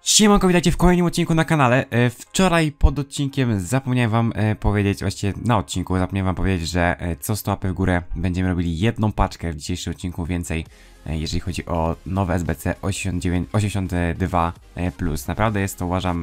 Siemanko, witajcie w kolejnym odcinku na kanale. Wczoraj pod odcinkiem zapomniałem wam powiedzieć, właściwie na odcinku zapomniałem wam powiedzieć, że co 100 łapy w górę będziemy robili jedną paczkę w dzisiejszym odcinku więcej, jeżeli chodzi o nowe SBC 82 plus. Naprawdę jest to, uważam,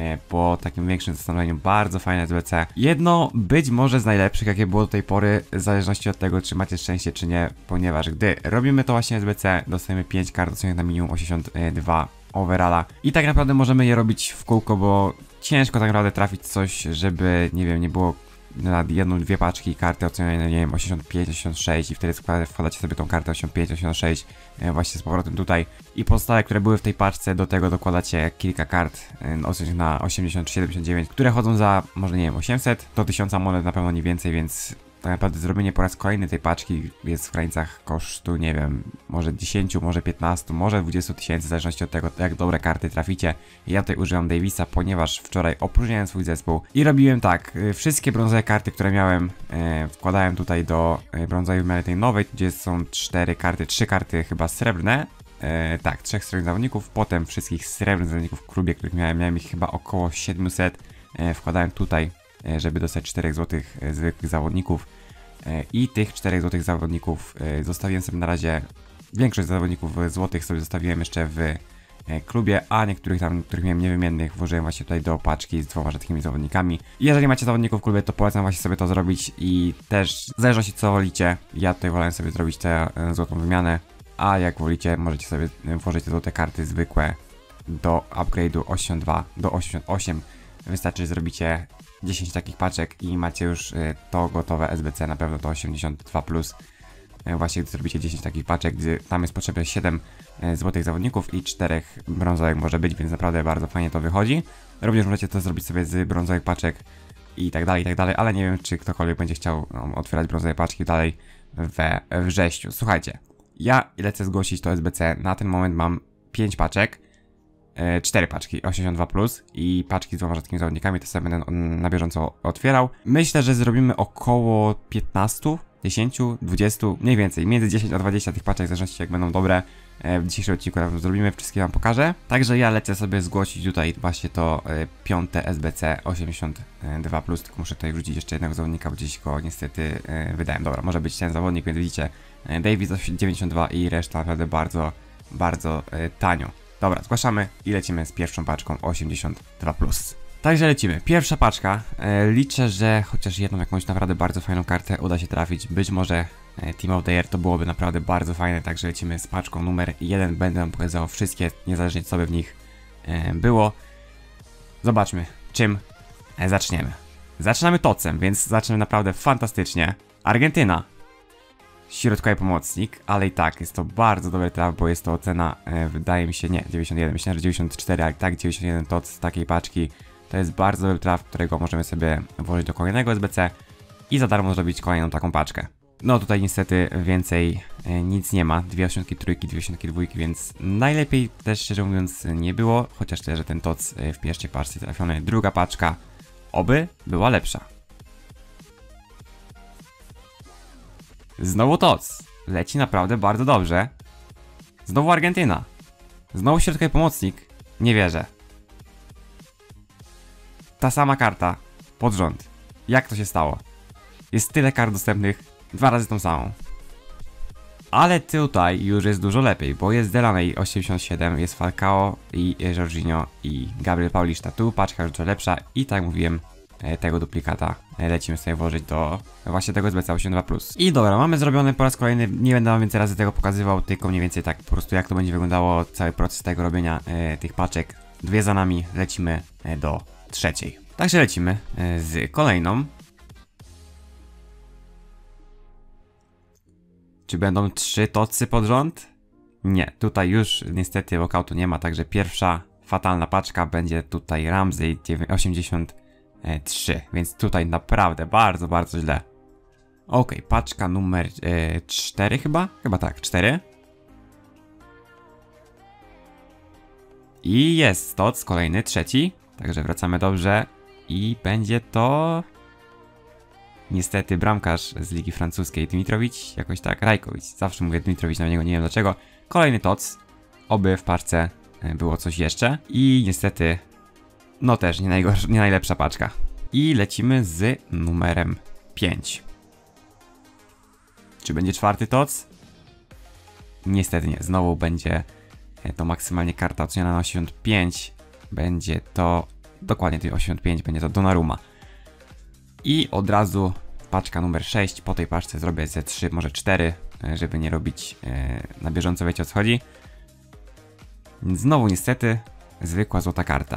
po takim większym zastanowieniu bardzo fajne SBC. Jedno być może z najlepszych, jakie było do tej pory, w zależności od tego, czy macie szczęście, czy nie, ponieważ gdy robimy to właśnie SBC, dostajemy 5 kart osiągniętych na minimum 82 overalla. I tak naprawdę możemy je robić w kółko, bo ciężko tak naprawdę trafić coś, żeby, nie wiem, nie było na jedną, dwie paczki karty ocenione, nie wiem, 85, 86 i wtedy wkładacie sobie tą kartę 85, 86 właśnie z powrotem tutaj i pozostałe, które były w tej paczce, do tego dokładacie kilka kart na 80 czy 79, które chodzą za, może nie wiem, 800 do 1000 monet, na pewno nie więcej, więc tak naprawdę zrobienie po raz kolejny tej paczki jest w granicach kosztu, nie wiem, może 10, może 15, może 20 tysięcy, w zależności od tego, jak dobre karty traficie. Ja tutaj używam Davisa, ponieważ wczoraj opróżniałem swój zespół i robiłem tak, wszystkie brązowe karty, które miałem, wkładałem tutaj do brązowej wymiany tej nowej, gdzie są 4 karty, 3 karty chyba srebrne. Tak, 3 srebrnych zawodników, potem wszystkich srebrnych zawodników w klubie, których miałem ich chyba około 700, wkładałem tutaj, żeby dostać 4 złotych zwykłych zawodników i tych 4 złotych zawodników zostawiłem sobie na razie, większość zawodników złotych sobie zostawiłem jeszcze w klubie, a niektórych tam, których miałem niewymiennych, włożyłem właśnie tutaj do paczki z 2 rzadkimi zawodnikami. Jeżeli macie zawodników w klubie, to polecam właśnie sobie to zrobić i też w zależności co wolicie, ja tutaj wolałem sobie zrobić tę złotą wymianę, a jak wolicie, możecie sobie włożyć te złote karty zwykłe do upgrade'u 82 do 88. Wystarczy, że zrobicie 10 takich paczek i macie już to gotowe SBC, na pewno to 82 plus. Właśnie gdy zrobicie 10 takich paczek, gdy tam jest potrzebne 7 złotych zawodników i 4 brązowych może być, więc naprawdę bardzo fajnie to wychodzi. Również możecie to zrobić sobie z brązowych paczek i tak dalej, ale nie wiem, czy ktokolwiek będzie chciał otwierać brązowe paczki dalej we wrześniu. Słuchajcie, ja lecę zgłosić to SBC, na ten moment mam 5 paczek. 4 paczki 82 plus i paczki z 2 rzadkimi zawodnikami, to sobie będę na bieżąco otwierał. Myślę, że zrobimy około 15, 10, 20, mniej więcej, między 10 a 20 tych paczek, w zależności jak będą dobre. W dzisiejszym odcinku na pewno zrobimy, wszystkie wam pokażę. Także ja lecę sobie zgłosić tutaj właśnie to 5 SBC 82 plus, tylko muszę tutaj wrzucić jeszcze jednego zawodnika, bo gdzieś go niestety wydałem. Dobra, może być ten zawodnik, więc widzicie, Davis 92 i reszta naprawdę bardzo tanio. Dobra, zgłaszamy i lecimy z pierwszą paczką 82 plus. Także lecimy. Pierwsza paczka. Liczę, że chociaż jedną jakąś naprawdę bardzo fajną kartę uda się trafić. Być może Team of the Year to byłoby naprawdę bardzo fajne. Także lecimy z paczką numer 1. Będę wam pokazał wszystkie, niezależnie co by w nich było. Zobaczmy, czym zaczniemy. Zaczynamy tocem, więc zaczniemy naprawdę fantastycznie. Argentyna. Środkowy pomocnik, ale i tak jest to bardzo dobry traf, bo jest to ocena, wydaje mi się, nie, 91, myślałem, że 94, ale i tak 91 TOC z takiej paczki. To jest bardzo dobry traf, którego możemy sobie włożyć do kolejnego SBC i za darmo zrobić kolejną taką paczkę. No tutaj niestety więcej nic nie ma, 2 osiądki trójki, 2 osiądki dwójki, więc najlepiej też szczerze mówiąc nie było, chociaż też, że ten TOC w pierwszej paczce trafiony. Druga paczka, oby była lepsza. Znowu TOC. Leci naprawdę bardzo dobrze. Znowu Argentyna. Znowu środkowy pomocnik. Nie wierzę. Ta sama karta. Pod rząd. Jak to się stało? Jest tyle kart dostępnych. 2 razy tą samą. Ale tutaj już jest dużo lepiej, bo jest Delaney 87, jest Falcao i Jorginho i Gabriel Paulista. Tu paczka już dużo lepsza i tak mówiłem, tego duplikata lecimy sobie włożyć do właśnie tego SBC 82+. I dobra, mamy zrobione po raz kolejny, nie będę wam więcej razy tego pokazywał, tylko mniej więcej tak po prostu jak to będzie wyglądało cały proces tego robienia tych paczek. 2 za nami, lecimy do trzeciej. Także lecimy z kolejną. Czy będą 3 tocy pod rząd? Nie, tutaj już niestety walkoutu nie ma, także pierwsza fatalna paczka będzie tutaj Ramsey 83, więc tutaj naprawdę bardzo źle. Ok, paczka numer 4 chyba? Chyba tak, 4. I jest TOC, kolejny, trzeci. Także wracamy dobrze. I będzie to... niestety bramkarz z Ligi Francuskiej, Dmitrowicz, jakoś tak, Rajkowicz. Zawsze mówię Dmitrowicz na niego, nie wiem dlaczego. Kolejny TOC, oby w parce było coś jeszcze. I niestety, no też nie najlepsza paczka. I lecimy z numerem 5. Czy będzie czwarty TOC? Niestety nie. Znowu będzie to maksymalnie karta oceniona na 85. Będzie to, dokładnie to 85, będzie to Donnarumma. I od razu paczka numer 6. Po tej paczce zrobię ze 3, może 4, żeby nie robić na bieżąco, wiecie o co chodzi. Znowu niestety zwykła złota karta.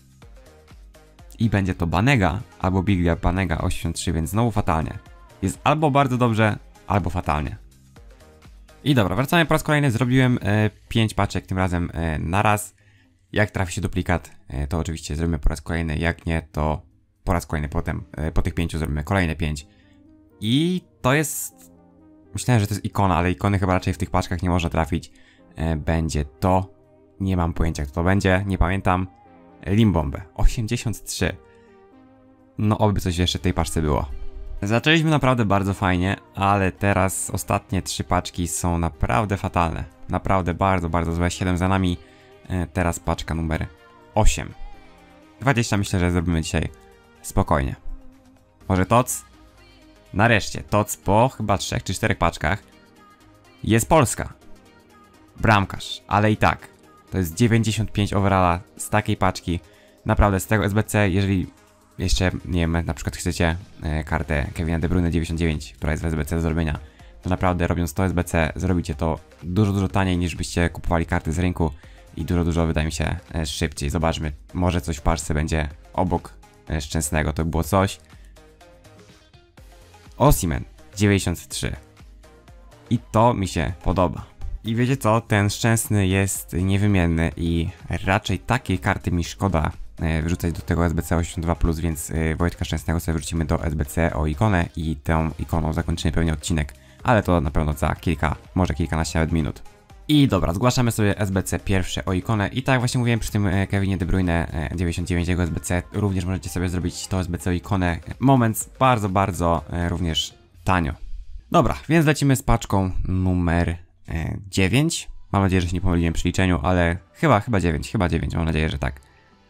I będzie to Banega albo Biglia Banega 83, więc znowu fatalnie. Jest albo bardzo dobrze, albo fatalnie. I dobra, wracamy po raz kolejny. Zrobiłem 5 paczek tym razem na raz. Jak trafi się duplikat, to oczywiście zrobimy po raz kolejny. Jak nie, to po raz kolejny potem. Po tych 5 zrobimy kolejne 5. I to jest... Myślałem, że to jest ikona, ale ikony chyba raczej w tych paczkach nie można trafić. Będzie to... Nie mam pojęcia, kto to będzie, nie pamiętam. Limbombę 83. No oby coś jeszcze w tej paczce było. Zaczęliśmy naprawdę bardzo fajnie, ale teraz ostatnie 3 paczki są naprawdę fatalne. Naprawdę bardzo, bardzo złe. 7 za nami. Teraz paczka numer 8. 20 myślę, że zrobimy dzisiaj spokojnie. Może TOC? Nareszcie, TOC po chyba 3 czy 4 paczkach. Jest Polska. Bramkarz, ale i tak. To jest 95 overalla z takiej paczki. Naprawdę z tego SBC, jeżeli jeszcze, nie wiem, na przykład chcecie kartę Kevina De Bruyne 99, która jest w SBC do zrobienia, to naprawdę robiąc to SBC zrobicie to dużo, dużo taniej niż byście kupowali karty z rynku i dużo, dużo wydaje mi się szybciej. Zobaczmy, może coś w paczce będzie obok Szczęsnego, to by było coś. Osimhen 93. I to mi się podoba. I wiecie co, ten Szczęsny jest niewymienny i raczej takiej karty mi szkoda wyrzucać do tego SBC 82+, więc Wojtka Szczęsnego sobie wrzucimy do SBC o ikonę i tą ikoną zakończymy pewnie odcinek, ale to na pewno za kilka, może kilkanaście nawet minut. I dobra, zgłaszamy sobie SBC pierwsze o ikonę i tak jak właśnie mówiłem przy tym Kevinie De Bruyne 99 jego SBC, również możecie sobie zrobić to SBC o ikonę Moments bardzo, bardzo również tanio. Dobra, więc lecimy z paczką numer 9. Mam nadzieję, że się nie pomyliłem przy liczeniu, ale chyba 9, mam nadzieję, że tak.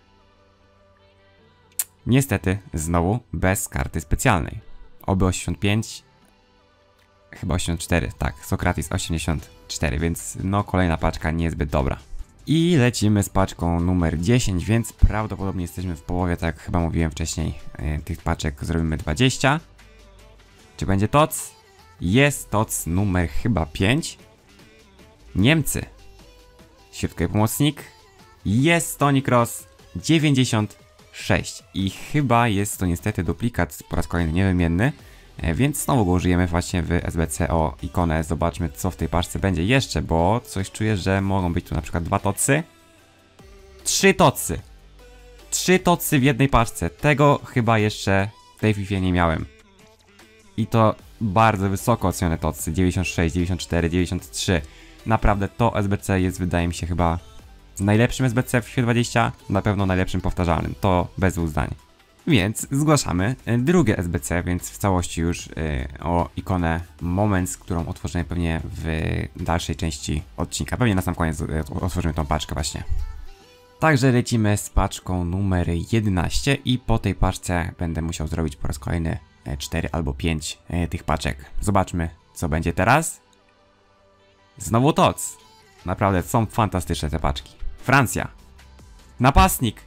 Niestety, znowu bez karty specjalnej. Oby 85, chyba 84, tak, Sokratis 84, więc no kolejna paczka niezbyt dobra. I lecimy z paczką numer 10, więc prawdopodobnie jesteśmy w połowie, tak jak chyba mówiłem wcześniej, tych paczek zrobimy 20. Czy będzie TOC? Jest TOC numer chyba 5. Niemcy. Środkowy pomocnik. Jest Toni Kroos 96. I chyba jest to niestety duplikat po raz kolejny niewymienny. Więc znowu go użyjemy właśnie w SBC o ikonę. Zobaczmy co w tej paczce będzie jeszcze, bo coś czuję, że mogą być tu na przykład 2 tocy. 3 tocy. 3 tocy w jednej paczce. Tego chyba jeszcze w tej FIFA nie miałem. I to bardzo wysoko ocenione tocy. 96, 94, 93. Naprawdę to SBC jest, wydaje mi się, chyba najlepszym SBC w FIFA 20. Na pewno najlepszym powtarzalnym. To bez dwóch zdań. Więc zgłaszamy drugie SBC, więc w całości już o ikonę Moments, którą otworzymy pewnie w dalszej części odcinka. Pewnie na sam koniec otworzymy tą paczkę właśnie. Także lecimy z paczką numer 11 i po tej paczce będę musiał zrobić po raz kolejny 4 albo 5 tych paczek. Zobaczmy co będzie teraz. Znowu TOC. Naprawdę są fantastyczne te paczki. Francja. Napastnik.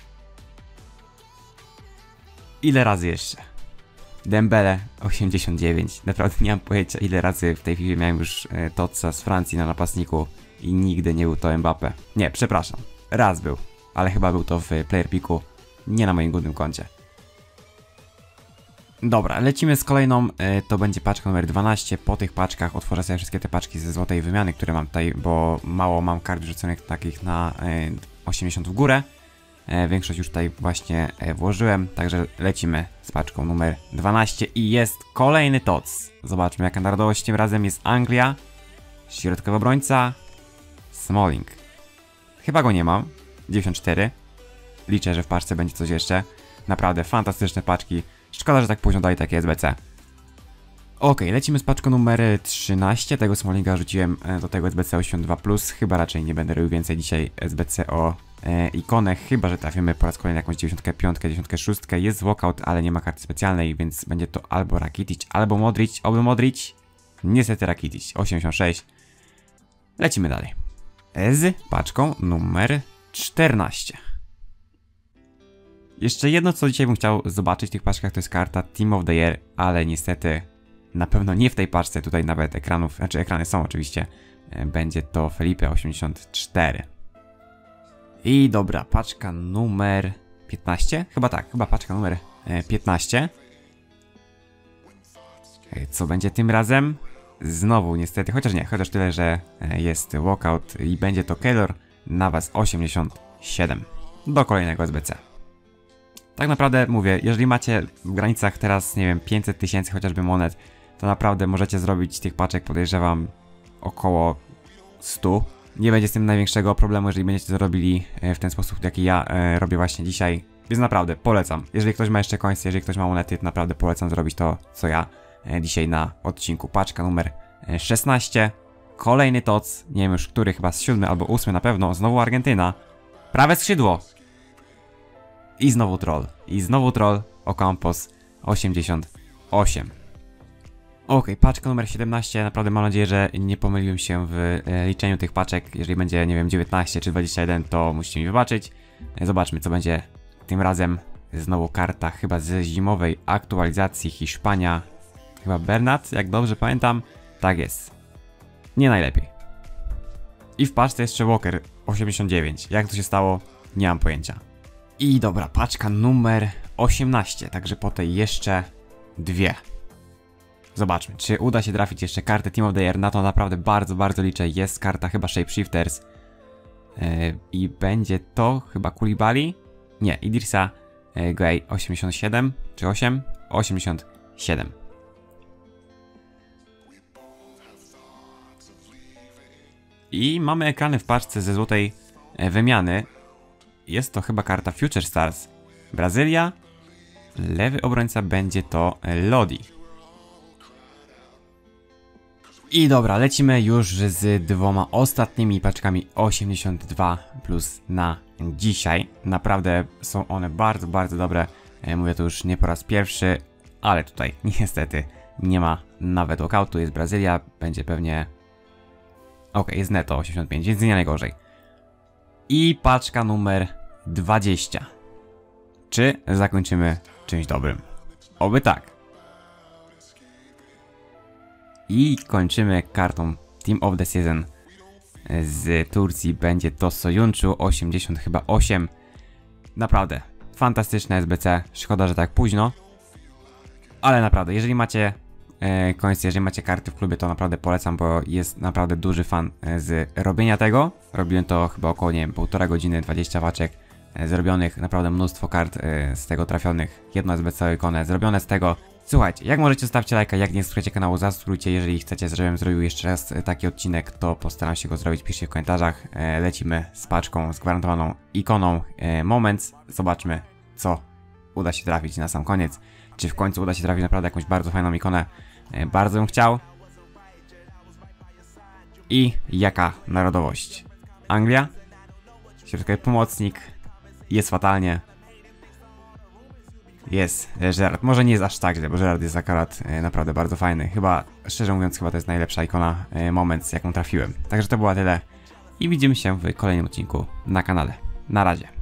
Ile razy jeszcze? Dembele 89. Naprawdę nie mam pojęcia ile razy w tej chwili miałem już TOCa z Francji na napastniku i nigdy nie był to Mbappé. Nie, przepraszam. Raz był, ale chyba był to w Player Picku, nie na moim głównym koncie. Dobra, lecimy z kolejną, to będzie paczka numer 12. Po tych paczkach otworzę sobie wszystkie te paczki ze złotej wymiany, które mam tutaj, bo mało mam kart wrzuconych takich na 80 w górę. Większość już tutaj właśnie włożyłem, także lecimy z paczką numer 12 i jest kolejny TOC. Zobaczmy jaka narodowość tym razem jest Anglia, środkowy obrońca, Smalling. Chyba go nie mam, 94. Liczę, że w paczce będzie coś jeszcze. Naprawdę fantastyczne paczki. Szkoda, że tak późno dali takie SBC. Okej, lecimy z paczką numer 13. Tego Smolinga rzuciłem do tego SBC 82+. Chyba raczej nie będę robił więcej dzisiaj SBC o ikonę, chyba że trafimy po raz kolejny jakąś 95, 96. Jest walkout, ale nie ma karty specjalnej, więc będzie to albo Rakitic, albo Modric. Oby Modric. Niestety Rakitic, 86. Lecimy dalej. Z paczką numer 14. Jeszcze jedno, co dzisiaj bym chciał zobaczyć w tych paczkach, to jest karta Team of the Year, ale niestety na pewno nie w tej paczce, tutaj nawet ekranów, znaczy ekrany są oczywiście. Będzie to Felipe 84. I dobra, paczka numer 15? Chyba tak, chyba paczka numer 15. Co będzie tym razem? Znowu niestety, chociaż nie, chociaż tyle, że jest walkout i będzie to Keylor Navas 87. Do kolejnego SBC. Tak naprawdę mówię, jeżeli macie w granicach teraz, nie wiem, 500 000 chociażby monet, to naprawdę możecie zrobić tych paczek, podejrzewam, około 100. Nie będzie z tym największego problemu, jeżeli będziecie to robili w ten sposób, jaki ja robię właśnie dzisiaj. Więc naprawdę polecam. Jeżeli ktoś ma jeszcze końce, jeżeli ktoś ma monety, to naprawdę polecam zrobić to, co ja dzisiaj na odcinku. Paczka numer 16. Kolejny TOC, nie wiem już który, chyba z 7 albo 8 na pewno. Znowu Argentyna. Prawe skrzydło. I znowu troll. I znowu troll. Ocampos 88. Okej, paczka numer 17. Naprawdę mam nadzieję, że nie pomyliłem się w liczeniu tych paczek. Jeżeli będzie, nie wiem, 19 czy 21, to musicie mi wybaczyć. Zobaczmy, co będzie tym razem. Znowu karta chyba ze zimowej aktualizacji Hiszpania. Chyba Bernat, jak dobrze pamiętam. Tak jest. Nie najlepiej. I w paczce jeszcze Walker 89. Jak to się stało? Nie mam pojęcia. I dobra, paczka numer 18. Także po tej jeszcze dwie. Zobaczmy, czy uda się trafić jeszcze kartę Team of the Year. Na to naprawdę bardzo, bardzo liczę. Jest karta chyba Shapeshifters. I będzie to chyba Koulibaly. Nie, Idrissa Gueye 87 czy 8? 87. I mamy ekrany w paczce ze złotej wymiany. Jest to chyba karta Future Stars. Brazylia. Lewy obrońca będzie to Lodi. I dobra, lecimy już z dwoma ostatnimi paczkami 82 plus na dzisiaj. Naprawdę są one bardzo, bardzo dobre. Mówię to już nie po raz pierwszy, ale tutaj niestety nie ma nawet walkoutu. Jest Brazylia, będzie pewnie... Okej, jest netto 85, więc nie najgorzej. I paczka numer 20. Czy zakończymy czymś dobrym? Oby tak. I kończymy kartą Team of the Season z Turcji. Będzie to Soyuncu 80 chyba 8. Naprawdę fantastyczne SBC. Szkoda, że tak późno. Ale naprawdę, jeżeli macie końce, jeżeli macie karty w klubie, to naprawdę polecam, bo jest naprawdę duży fan z robienia tego. Robiłem to chyba około, nie wiem, 1,5 godziny, 20 paczek zrobionych. Naprawdę mnóstwo kart z tego trafionych. Jedno SBC ikonę zrobione z tego. Słuchajcie, jak możecie, zostawcie lajka, jak nie subskrybujecie kanału, zasubskrybujcie. Jeżeli chcecie, żebym zrobił jeszcze raz taki odcinek, to postaram się go zrobić, piszcie w komentarzach. Lecimy z paczką, z gwarantowaną ikoną Moments. Zobaczmy, co uda się trafić na sam koniec. Czy w końcu uda się trafić naprawdę jakąś bardzo fajną ikonę. Bardzo bym chciał. I jaka narodowość? Anglia? Środkowy pomocnik. Jest fatalnie. Jest Gerrard. Może nie jest aż tak źle, bo Gerrard jest akurat naprawdę bardzo fajny. Chyba, szczerze mówiąc, chyba to jest najlepsza ikona Moments, jaką trafiłem. Także to było tyle. I widzimy się w kolejnym odcinku na kanale. Na razie.